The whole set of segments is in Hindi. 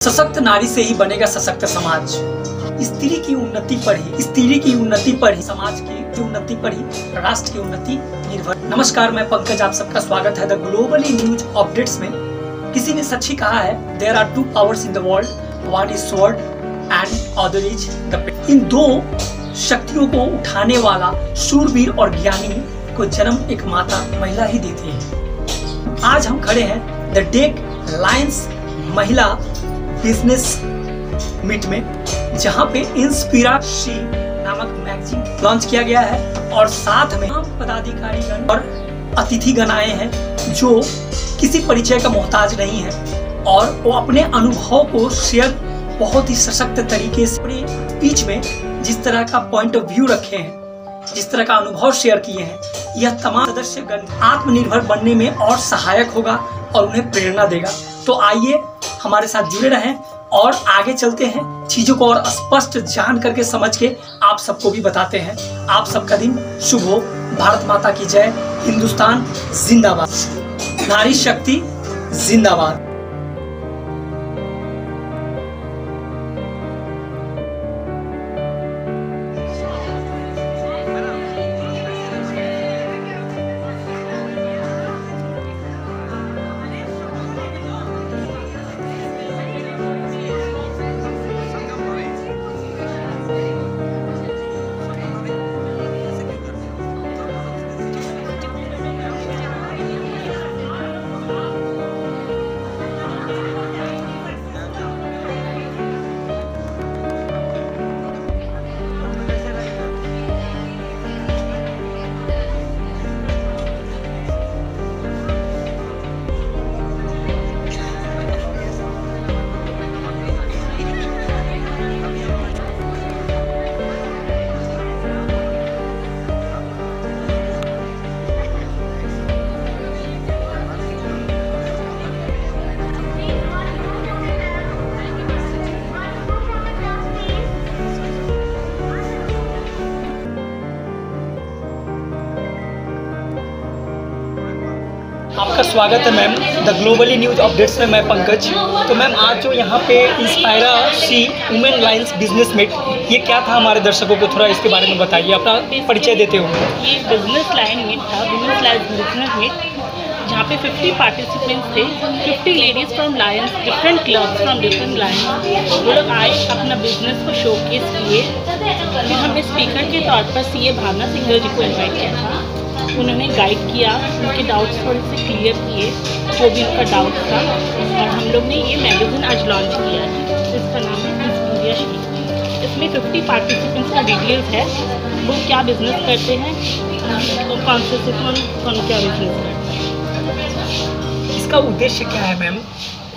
सशक्त नारी से ही बनेगा सशक्त समाज। स्त्री की उन्नति पर ही समाज की उन्नति पर ही राष्ट्र की उन्नति निर्भर। नमस्कार, मैं पंकज, आप सबका स्वागत है द ग्लोबली न्यूज अपडेट्स में। किसी ने सच ही कहा है, there are two powers in the world, one is sword and other is the pen. इन दो शक्तियों को उठाने वाला शूरवीर और ज्ञानी को जन्म एक माता महिला ही देती है। आज हम खड़े हैं द डेक लायंस महिला बिजनेस मीट में, जहां पे इंस्पिराशी नामक मैगजीन लॉन्च किया गया है और साथ में पदाधिकारीगण और अतिथिगण आए हैं जो किसी परिचय का मोहताज नहीं है और वो अपने अनुभव को शेयर बहुत ही सशक्त तरीके से अपने स्पीच में जिस तरह का पॉइंट ऑफ व्यू रखे हैं, जिस तरह का अनुभव शेयर किए हैं, यह तमाम सदस्यगण आत्मनिर्भर बनने में और सहायक होगा और उन्हें प्रेरणा देगा। तो आइए हमारे साथ जुड़े रहें और आगे चलते हैं, चीजों को और स्पष्ट जान करके समझ के आप सबको भी बताते हैं। आप सबका दिन शुभ हो। भारत माता की जय। हिंदुस्तान जिंदाबाद। नारी शक्ति जिंदाबाद। आपका स्वागत है ma'am the globally news updates में। मैं पंकज। तो मैम, आज जो यहाँ पे inspiration women Lions business meet, ये क्या था? हमारे दर्शकों को थोड़ा इसके बारे में बताइए, अपना परिचय देते हुए। ये बिजनेस लाइन मीट था, वुमेन्स लायंस बिजनेस मीट, जहाँ पे 50 पार्टिसिपेंट्स थे, 50 ladies from Lions, different clubs from different Lions. वो लोग आए, अपना बिजनेस को शोकेस किए। फिर हमने स्पीकर के तौर पर सीए भावना सिंघल जी को इन्वाइट किया था। उन्होंने गाइड किया, उनके डाउट्स थोड़े से क्लियर किए, जो भी उनका डाउट था। और हम लोग ने ये मैगज़ीन आज लॉन्च किया है, जिसका नाम है इंस्पिराशी। इसमें 50 पार्टिसिपेंट्स का डिटेल्स है, वो क्या बिज़नेस करते हैं, तो कौन से से कौन क्या बिज़नेस करते हैं। इसका उद्देश्य क्या है मैम?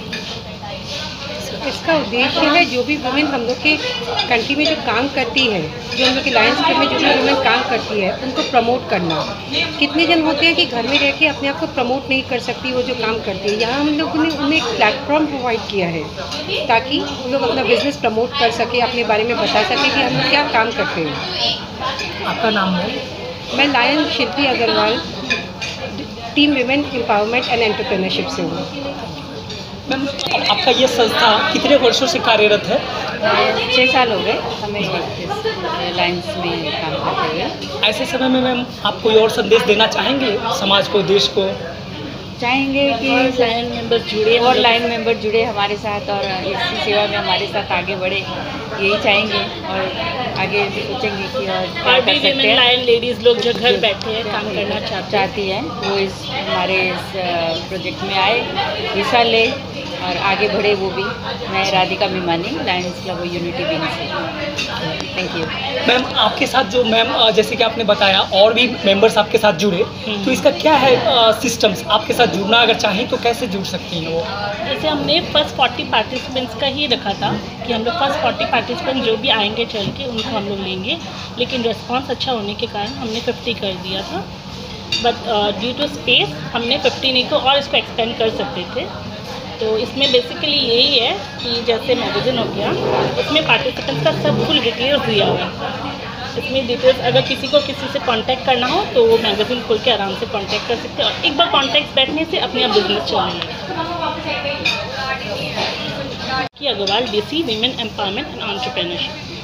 इसका उद्देश्य है, जो भी वुमेन हम लोग के कंट्री में जो काम करती है, जो हम लोग के लायंस क्लब में जो भी वुमेन काम करती है, उनको प्रमोट करना। कितने जन होते हैं कि घर में रह के अपने आप को प्रमोट नहीं कर सकती वो जो काम करती है। यहाँ हम लोगों ने उन्हें एक प्लेटफॉर्म प्रोवाइड किया है ताकि वो लोग अपना बिजनेस प्रमोट कर सके, अपने बारे में बता सके कि हम लोग क्या काम करते हैं। आपका नाम है? मैं Lion Shilpi Agarwal, team women empowerment and entrepreneurship से हूँ। मैम, आपका ये संस्था कितने वर्षों से कार्यरत है? 6 साल हो गए हमें इस लाइन्स में काम करते हुए। ऐसे समय में मैम, आप कोई और संदेश देना चाहेंगे समाज को, देश को? चाहेंगे कि लाइन मेंबर जुड़े और लाइन मेंबर जुड़े हमारे साथ और इस सेवा में हमारे साथ आगे बढ़े, यही चाहेंगे। और आगे सोचेंगे कि और क्या कर सकते हैं। लाइन लेडीज़ लोग जो घर बैठे हैं काम करना चाहती हैं, वो इस हमारे इस प्रोजेक्ट में आए, हिस्सा ले और आगे बढ़े वो भी। मैं Radhika Bhimani, Lions club unity wing से। Thank you ma'am. आपके साथ जो मैम, जैसे कि आपने बताया और भी मेंबर्स आपके साथ जुड़े, तो इसका क्या है सिस्टम्स? आपके साथ जुड़ना अगर चाहें तो कैसे जुड़ सकती हैं वो? जैसे हमने फर्स्ट 40 पार्टिसिपेंट्स का ही रखा था कि हम लोग फर्स्ट 40 पार्टिसिपेंट जो भी आएंगे चल के उनको हम लोग लेंगे, लेकिन रिस्पांस अच्छा होने के कारण हमने 50 कर दिया था। बट ड्यू टू स्पेस हमने 50 नहीं तो और इसको एक्सपेंड कर सकते थे। तो इसमें बेसिकली यही है कि जैसे मैगज़ीन हो गया, उसमें पार्टिसिपेंट्स का सब फुल डिटेल्स दिया हुआ है। इसमें डिटेल्स अगर किसी को किसी से कांटेक्ट करना हो तो वो मैगज़ीन खोल के आराम से कांटेक्ट कर सकते हैं और एक बार कांटेक्ट बैठने से अपने आप बिजनेस चलने लगेगा। Agarwal, DC, Women Empowerment and Entrepreneurship।